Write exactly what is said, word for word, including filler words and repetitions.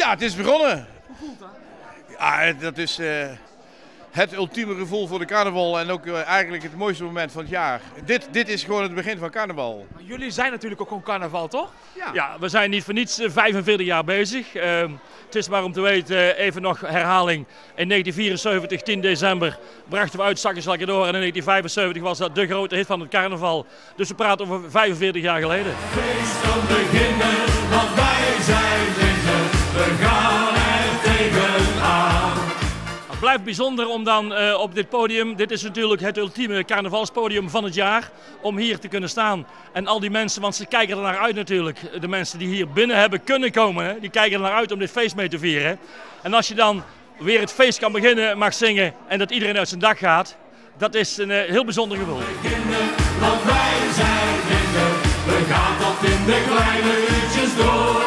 Ja, het is begonnen. Hoe voelt dat? Ja, dat is uh, het ultieme gevoel voor de carnaval en ook uh, eigenlijk het mooiste moment van het jaar. Dit, dit is gewoon het begin van carnaval. Maar jullie zijn natuurlijk ook gewoon carnaval, toch? Ja, ja, we zijn niet voor niets vijfenveertig jaar bezig. Uh, het is maar om te weten, even nog herhaling. In negentien vierenzeventig, tien december, brachten we uit Zakkenslakken door. En in negentien vijfenzeventig was dat de grote hit van het carnaval. Dus we praten over vijfenveertig jaar geleden. Feest kan beginnen, want wij zijn blinden. We gaan er tegenaan. Het blijft bijzonder om dan uh, op dit podium, dit is natuurlijk het ultieme carnavalspodium van het jaar, om hier te kunnen staan. En al die mensen, want ze kijken er naar uit natuurlijk, de mensen die hier binnen hebben kunnen komen, hè, die kijken er naar uit om dit feest mee te vieren. En als je dan weer het feest kan beginnen, mag zingen en dat iedereen uit zijn dak gaat, dat is een uh, heel bijzonder gevoel. Beginnen, want wij zijn blinden. We gaan tot in de kleine uurtjes door.